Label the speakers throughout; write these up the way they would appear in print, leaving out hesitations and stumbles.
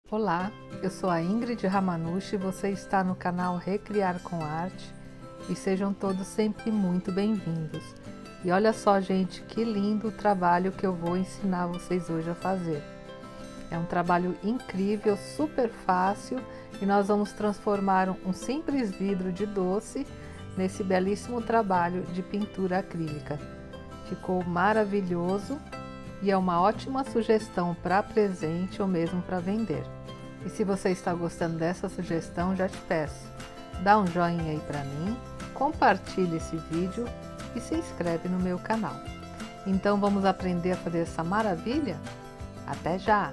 Speaker 1: Olá, eu sou a Ingrid Ramanushi e você está no canal Recriar com Arte e sejam todos sempre muito bem-vindos. E olha só, gente, que lindo o trabalho que eu vou ensinar vocês hoje a fazer. É um trabalho incrível, super fácil e nós vamos transformar um simples vidro de doce nesse belíssimo trabalho de pintura acrílica. Ficou maravilhoso e é uma ótima sugestão para presente ou mesmo para vender. E se você está gostando dessa sugestão, já te peço, dá um joinha aí para mim, compartilhe esse vídeo e se inscreve no meu canal. Então vamos aprender a fazer essa maravilha? Até já!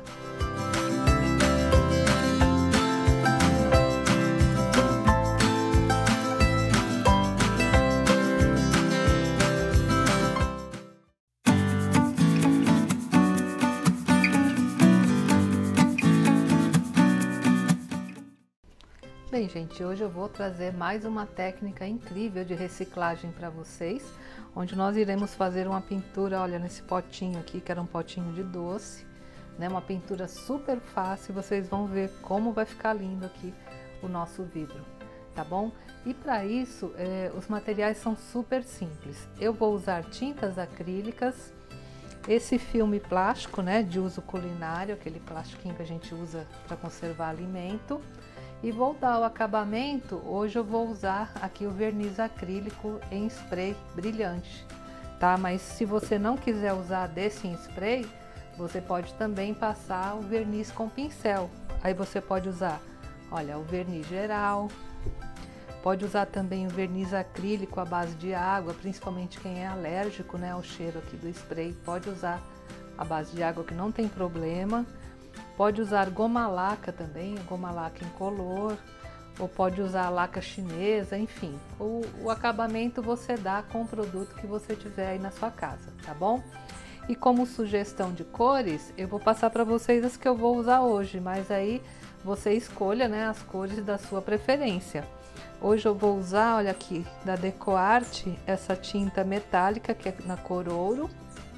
Speaker 1: Bem, gente, hoje eu vou trazer mais uma técnica incrível de reciclagem para vocês, onde nós iremos fazer uma pintura, olha, nesse potinho aqui, que era um potinho de doce, né? Uma pintura super fácil, vocês vão ver como vai ficar lindo aqui o nosso vidro, tá bom? E para isso, os materiais são super simples. Eu vou usar tintas acrílicas, esse filme plástico, né, de uso culinário, aquele plastiquinho que a gente usa para conservar alimento. E vou dar o acabamento, hoje eu vou usar aqui o verniz acrílico em spray brilhante, tá? Mas se você não quiser usar desse em spray, você pode também passar o verniz com pincel. Aí você pode usar, olha, o verniz geral, pode usar também o verniz acrílico à base de água, principalmente quem é alérgico, né, ao cheiro aqui do spray, pode usar a base de água que não tem problema. Pode usar goma laca também, goma laca incolor, ou pode usar laca chinesa, enfim. O acabamento você dá com o produto que você tiver aí na sua casa, tá bom? E como sugestão de cores, eu vou passar para vocês as que eu vou usar hoje, mas aí você escolha, né, as cores da sua preferência. Hoje eu vou usar, olha aqui, da DecoArt, essa tinta metálica que é na cor ouro.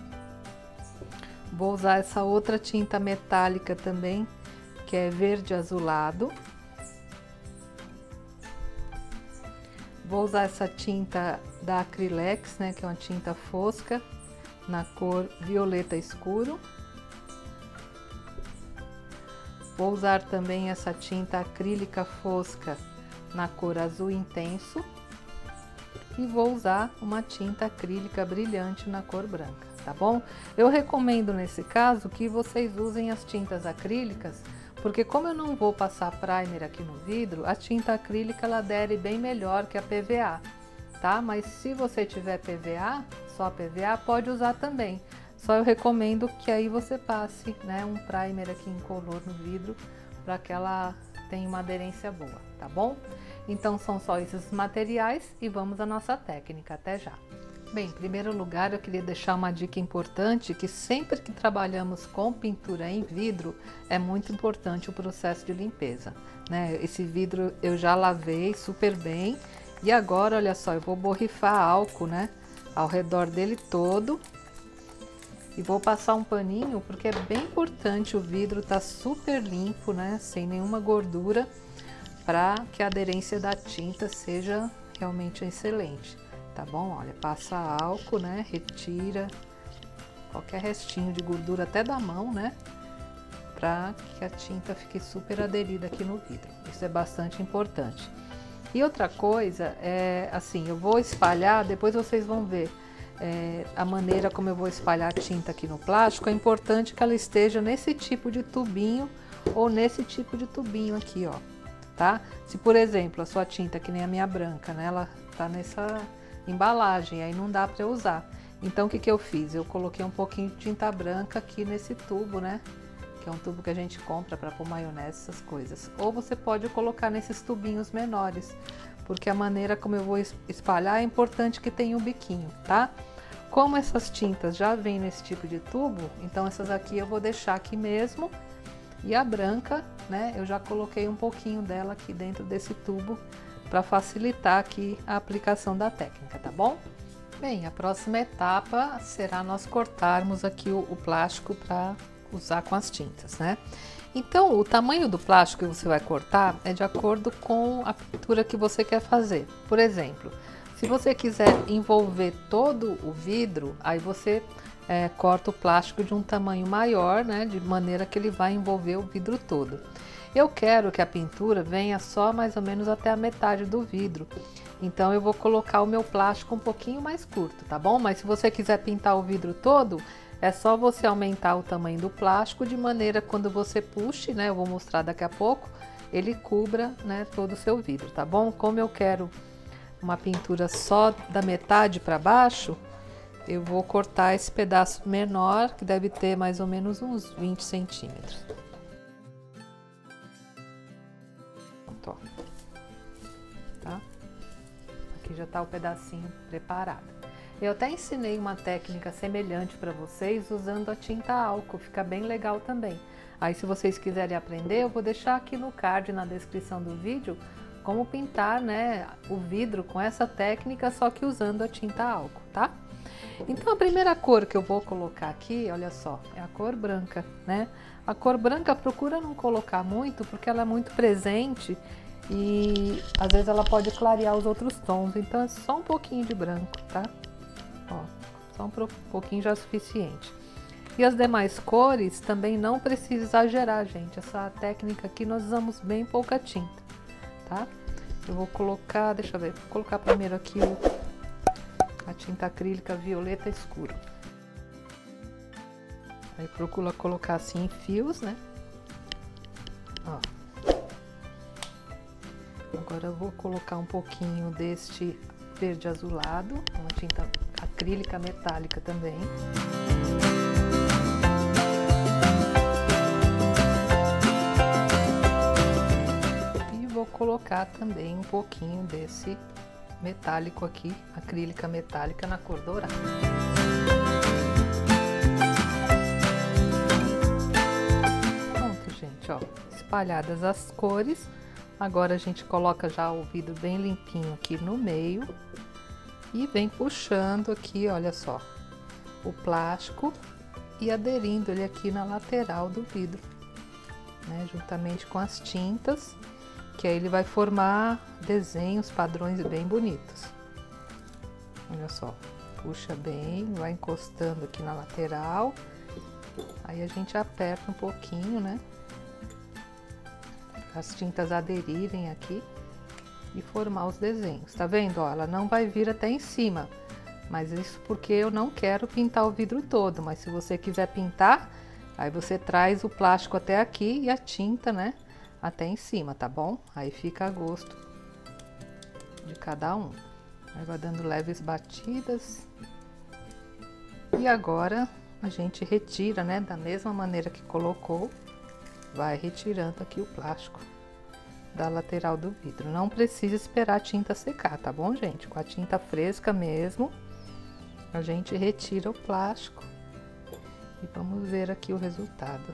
Speaker 1: Vou usar essa outra tinta metálica também, que é verde azulado. Vou usar essa tinta da Acrylex, né, que é uma tinta fosca, na cor violeta escuro. Vou usar também essa tinta acrílica fosca na cor azul intenso. E vou usar uma tinta acrílica brilhante na cor branca. Tá bom? Eu recomendo nesse caso que vocês usem as tintas acrílicas, porque como eu não vou passar primer aqui no vidro, a tinta acrílica ela adere bem melhor que a PVA, tá? Mas se você tiver PVA, só PVA, pode usar também. Só eu recomendo que aí você passe, né, um primer aqui incolor no vidro, para que ela tenha uma aderência boa, tá bom? Então são só esses materiais e vamos à nossa técnica. Até já! Bem, em primeiro lugar eu queria deixar uma dica importante, que sempre que trabalhamos com pintura em vidro, é muito importante o processo de limpeza, né? Esse vidro eu já lavei super bem e agora, olha só, eu vou borrifar álcool, né, ao redor dele todo e vou passar um paninho, porque é bem importante o vidro tá super limpo, né, sem nenhuma gordura, para que a aderência da tinta seja realmente excelente. Tá bom? Olha, passa álcool, né? Retira qualquer restinho de gordura, até da mão, né? Para que a tinta fique super aderida aqui no vidro. Isso é bastante importante. E outra coisa é assim, eu vou espalhar, depois vocês vão ver a maneira como eu vou espalhar a tinta aqui no plástico. É importante que ela esteja nesse tipo de tubinho ou nesse tipo de tubinho aqui, ó. Tá? Se, por exemplo, a sua tinta, que nem a minha branca, né? Ela tá nessa embalagem, aí não dá para eu usar. Então o que que eu fiz? Eu coloquei um pouquinho de tinta branca aqui nesse tubo, né? Que é um tubo que a gente compra para pôr maionese, essas coisas. Ou você pode colocar nesses tubinhos menores, porque a maneira como eu vou espalhar é importante que tenha um biquinho, tá? Como essas tintas já vêm nesse tipo de tubo, então essas aqui eu vou deixar aqui mesmo. E a branca, né? Eu já coloquei um pouquinho dela aqui dentro desse tubo, para facilitar aqui a aplicação da técnica, tá bom? Bem, a próxima etapa será nós cortarmos aqui o plástico para usar com as tintas, né? Então, o tamanho do plástico que você vai cortar é de acordo com a pintura que você quer fazer. Por exemplo, se você quiser envolver todo o vidro, aí você corta o plástico de um tamanho maior, né, de maneira que ele vai envolver o vidro todo. Eu quero que a pintura venha só mais ou menos até a metade do vidro, então eu vou colocar o meu plástico um pouquinho mais curto, tá bom? Mas se você quiser pintar o vidro todo, é só você aumentar o tamanho do plástico de maneira quando você puxe, né, eu vou mostrar daqui a pouco, ele cubra, né, todo o seu vidro, tá bom? Como eu quero uma pintura só da metade para baixo, eu vou cortar esse pedaço menor, que deve ter mais ou menos uns 20 centímetros. Pronto, ó. Tá? Aqui já tá o pedacinho preparado. Eu até ensinei uma técnica semelhante para vocês usando a tinta álcool, fica bem legal também. Aí se vocês quiserem aprender, eu vou deixar aqui no card, na descrição do vídeo, como pintar, né, o vidro com essa técnica, só que usando a tinta álcool, tá? Então a primeira cor que eu vou colocar aqui, olha só, é a cor branca, né? A cor branca procura não colocar muito, porque ela é muito presente e às vezes ela pode clarear os outros tons, então é só um pouquinho de branco, tá? Ó, só um pouquinho já é suficiente. E as demais cores também não precisa exagerar, gente. Essa técnica aqui nós usamos bem pouca tinta, tá? Eu vou colocar, deixa eu ver, vou colocar primeiro aqui a tinta acrílica violeta escuro. Aí procura colocar assim em fios, né? Ó. Agora eu vou colocar um pouquinho deste verde azulado, uma tinta acrílica metálica também. E vou colocar também um pouquinho desse metálico aqui, acrílica metálica na cor dourada. Pronto, gente, ó, espalhadas as cores. Agora a gente coloca já o vidro bem limpinho aqui no meio e vem puxando aqui, olha só, o plástico e aderindo ele aqui na lateral do vidro, né, juntamente com as tintas, que aí ele vai formar desenhos, padrões bem bonitos. Olha só, puxa bem, vai encostando aqui na lateral, aí a gente aperta um pouquinho, né? As tintas aderirem aqui e formar os desenhos. Tá vendo? Ó, ela não vai vir até em cima, mas isso porque eu não quero pintar o vidro todo, mas se você quiser pintar, aí você traz o plástico até aqui e a tinta, né, até em cima, tá bom? Aí fica a gosto de cada um. Aí vai dando leves batidas. E agora a gente retira, né, da mesma maneira que colocou, vai retirando aqui o plástico da lateral do vidro. Não precisa esperar a tinta secar, tá bom, gente? Com a tinta fresca mesmo, a gente retira o plástico e vamos ver aqui o resultado.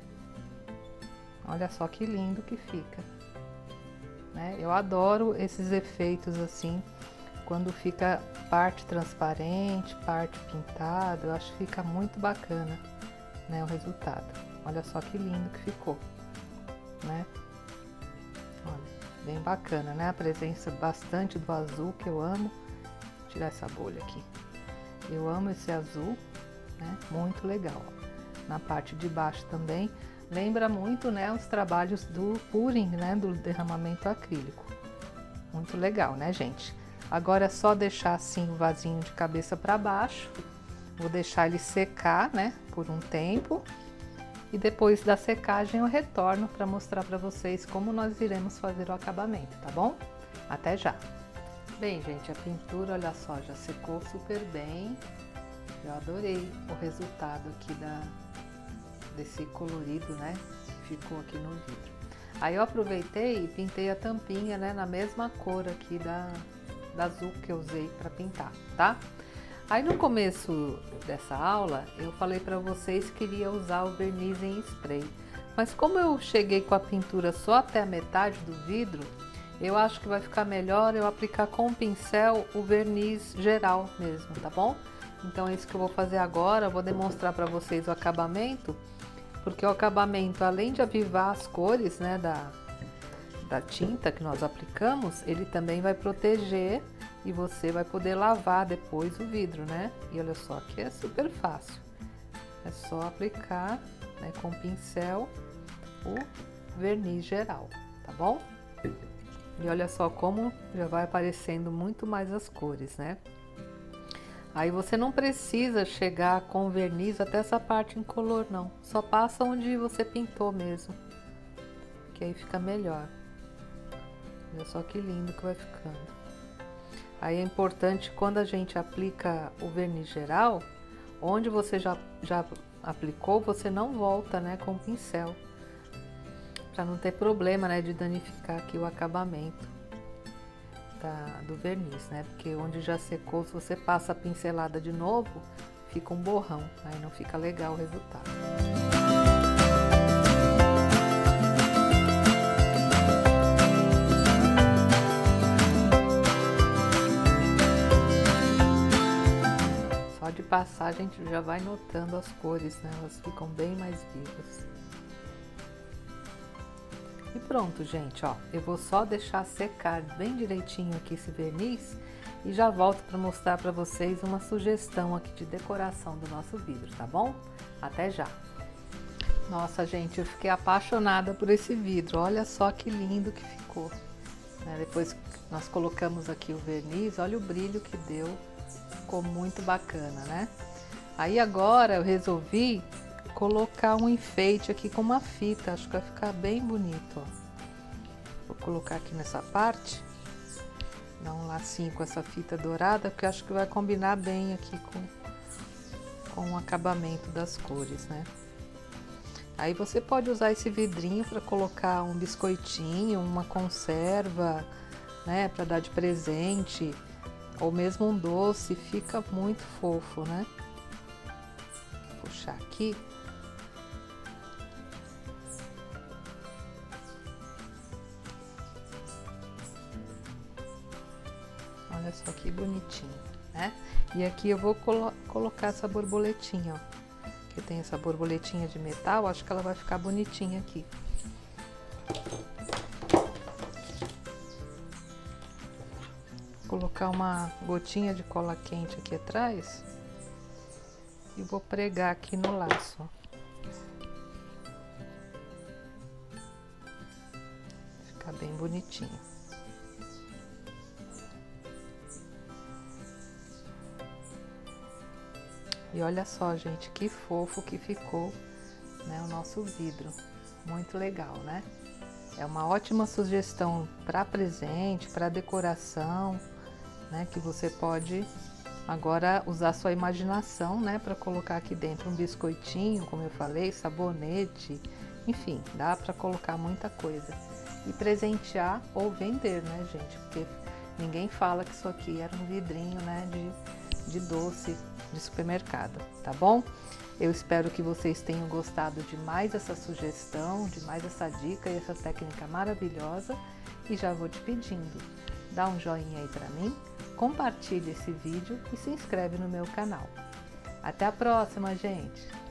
Speaker 1: Olha só que lindo que fica, né? Eu adoro esses efeitos assim, quando fica parte transparente, parte pintada, eu acho que fica muito bacana, né, o resultado. Olha só que lindo que ficou, né? Olha, bem bacana, né? A presença bastante do azul, que eu amo. Vou tirar essa bolha aqui. Eu amo esse azul, né? Muito legal. Na parte de baixo também. Lembra muito, né, os trabalhos do pouring, né? Do derramamento acrílico. Muito legal, né, gente? Agora é só deixar assim o vasinho de cabeça para baixo. Vou deixar ele secar, né? Por um tempo. E depois da secagem eu retorno para mostrar para vocês como nós iremos fazer o acabamento, tá bom? Até já! Bem, gente, a pintura, olha só, já secou super bem. Eu adorei o resultado aqui desse colorido, né, que ficou aqui no vidro. Aí eu aproveitei e pintei a tampinha, né, na mesma cor aqui da azul que eu usei para pintar, tá? Aí no começo dessa aula eu falei para vocês que iria usar o verniz em spray, mas como eu cheguei com a pintura só até a metade do vidro, eu acho que vai ficar melhor eu aplicar com o pincel o verniz geral mesmo, tá bom? Então é isso que eu vou fazer agora, eu vou demonstrar para vocês o acabamento porque o acabamento, além de avivar as cores, né, da tinta que nós aplicamos, ele também vai proteger e você vai poder lavar depois o vidro, né? E olha só, que é super fácil. É só aplicar, né, com o pincel o verniz geral, tá bom? E olha só como já vai aparecendo muito mais as cores, né? Aí você não precisa chegar com o verniz até essa parte incolor, não. Só passa onde você pintou mesmo, que aí fica melhor. Olha só que lindo que vai ficando. Aí é importante, quando a gente aplica o verniz geral, onde você já aplicou, você não volta, né, com o pincel, para não ter problema, né, de danificar aqui o acabamento do verniz, né? Porque onde já secou, se você passa a pincelada de novo, fica um borrão, aí não fica legal o resultado. Só de passar a gente já vai notando as cores, né? Elas ficam bem mais vivas. E pronto, gente, ó, eu vou só deixar secar bem direitinho aqui esse verniz e já volto para mostrar para vocês uma sugestão aqui de decoração do nosso vidro, tá bom? Até já! Nossa, gente, eu fiquei apaixonada por esse vidro, olha só que lindo que ficou, né? Depois que nós colocamos aqui o verniz, olha o brilho que deu, ficou muito bacana, né? Aí agora eu resolvi colocar um enfeite aqui com uma fita, acho que vai ficar bem bonito, ó. Vou colocar aqui nessa parte, dar um lacinho com essa fita dourada, porque acho que vai combinar bem aqui com o acabamento das cores, né? Aí você pode usar esse vidrinho para colocar um biscoitinho, uma conserva, né, para dar de presente, ou mesmo um doce, fica muito fofo, né? Vou puxar aqui. Olha só que bonitinho, né? E aqui eu vou colocar essa borboletinha, ó. Que tem essa borboletinha de metal, acho que ela vai ficar bonitinha aqui. Vou colocar uma gotinha de cola quente aqui atrás e vou pregar aqui no laço, ó. Ficar bem bonitinho. E olha só, gente, que fofo que ficou, né, o nosso vidro. Muito legal, né? É uma ótima sugestão para presente, para decoração, né? Que você pode agora usar sua imaginação, né? Para colocar aqui dentro um biscoitinho, como eu falei, sabonete, enfim, dá para colocar muita coisa. E presentear ou vender, né, gente? Porque ninguém fala que isso aqui era um vidrinho, né, de doce de supermercado, tá bom? Eu espero que vocês tenham gostado de mais essa sugestão, de mais essa dica e essa técnica maravilhosa. E já vou te pedindo, dá um joinha aí pra mim, compartilhe esse vídeo e se inscreve no meu canal. Até a próxima, gente!